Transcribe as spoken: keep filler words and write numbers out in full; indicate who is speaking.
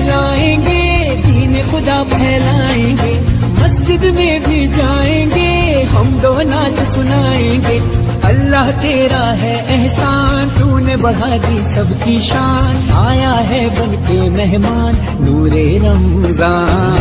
Speaker 1: लाएंगे, दीन खुदा फैलाएंगे, मस्जिद में भी जाएंगे, हम दो नात सुनाएंगे। अल्लाह तेरा है एहसान, तूने बढ़ा दी सबकी शान, आया है बन के मेहमान नूरे रमजान।